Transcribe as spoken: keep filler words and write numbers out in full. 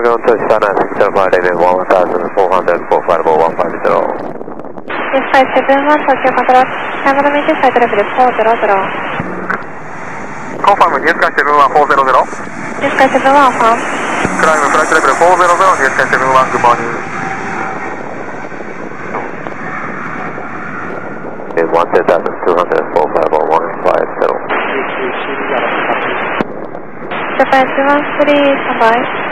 ground touch Sana six seven five, David one thousand four hundred, four five zero one five zero. Yes, five seven one, Tokyo control. Camera meter side level four zero zero. Confirm, New Sky seven one four zero zero. New Sky seven one, firm. Climb flight level four zero zero, New Sky seven one, good morning. one thousand two hundred, four five zero one five zero. Japan two one three, standby.